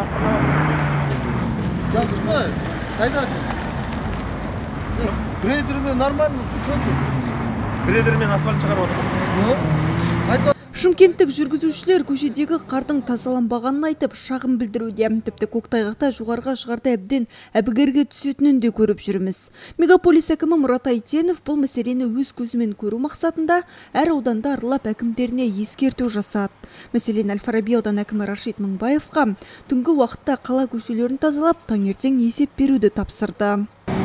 Жазышмай, қайда? Грейдермен нормально, что тут? Грейдермен асфальт шығарып отыр. Шымкенттік жүргізушілер көшедегі қардың тазаланбағанын айтып шағым білдіруде. Тіпті көктайғақта жоғарға шығарда әбден әбігерге түсетінін де көріп жүрміз. Мегаполис әкімі Мұрат Айтенов бұл мәселені өз көзімен көру мақсатында әр ауданда аралап әкімдеріне ескерту жасады. Мәселен, Әл-Фараби аудан әкімі Рашид Мыңбаевқа түнгі уақытта қала көшелерін тазалап, таңертең есеп беруді тапсырды.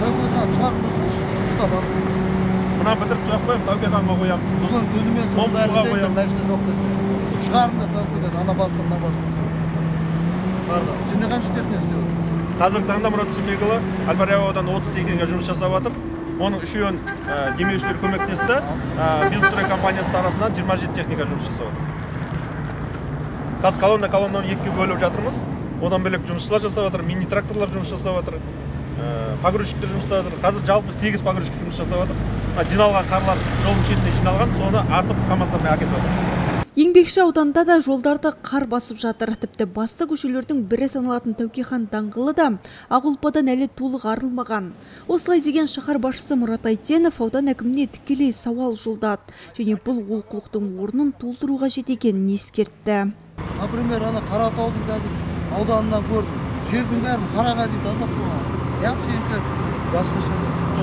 Мына бітіріп сұрақ қойып, Тәукеқанға қоям. Бүгін түнімен соң бәрі істейді, мәжді жоқ десін. Шығарымдар Тәукеден, ана бастым, мына бастым. Барды. Сенде қанша техния істеп отыр? Қазіргі таңда Мұрат Сүлейұлы Әл-Фараби ауданында 30 техника жұмыс жасап жатыр. Оның үшеуін демеушілер көмектесті. Минстрой компаниясы тарапынан 27 техника жұмыс жасап жатыр. Қазір колоннаны екіге бөліп жатырмыз. Одан бөлек жұмысшылар жасап жатыр, мини тракторлар жұмыс жасап жатыр. Погрузчиктер жұмыс жасап жатыр. Қазір жалпы 8 погрузчик жұмыс жасап жатыр. Жиналған қарлар жолдың шетіне жиналған, соны артып КамАЗдармен әкетіп жатыр. Еңбекші ауданда да жолдарды қар басып жатыр. Тіпті басты көшелердің бірі саналатын Тәукехан даңғылы да ақ ұлпадан әлі толық арылмаған. Осылай деген шаһар басшысы Мұрат Айтенов аудан әкіміне тікелей сауал жолдады және бұл олқылықтың орнын толтыру қажет екенін ескертті. Например, ана Қаратаудың қазір ауданынан көрдім. Жердің бәрін қараға дейін тастап қойған. Япсенкі басқаша.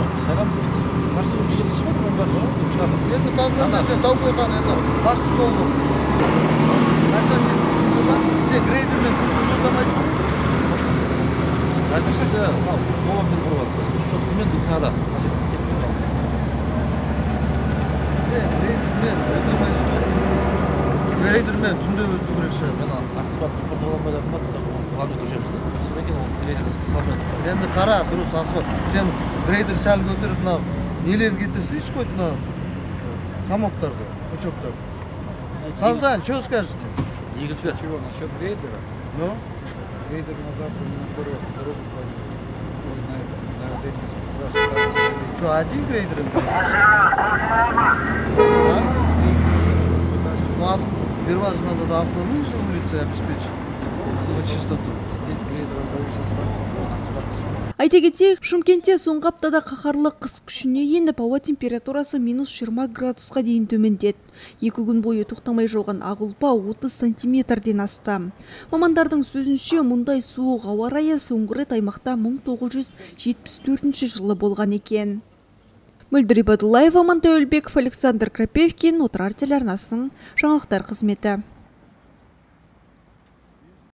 Енді тазаласа Тәукехан енді басты жол бұл. Сен грейдермен күрдамайсың. Әзіршісі қолаппен құрып жатыр. Шотымен дүкнада қажет істеп Грейдермен өтемайсың. Грейдермен түнде өту керек шығар. Асфальт құрылмай жатыр. Ғаны көшеміз. Содан кейін ол грейдер салмайды. Енді қара, дұрыс асфальт. Сен грейдер сәл көтеріп, мынау нелер кетірсейші қойды, мынау комоктарды, пучоктарды. Сан, что скажете? Негізгі. Чего, насчет грейдера? Ну? Грейдер на завтра не на дорогу на Что, один грейдер? Ну, сперва же надо основные же улицы обеспечить. На чистоту. Здесь грейдер больше асфальт. Айта кетейік, Шымкентте соңғы аптада қаһарлы қыс күшіне еніп, ауа температурасы -20 градусқа дейін төмендеді. 2 күн бойы тоқтамай жауған ақ ұлпа 30 сантиметрден асты. Мамандардың сөзінше, мұндай суық ауа райы соңғы рет аймақта 1974 жылы болған екен. Мөлдір Ибадуллаева, Амантай Өлбеков, Александр Крапивкин, Отырар телеарнасының жаңалықтар қызметі.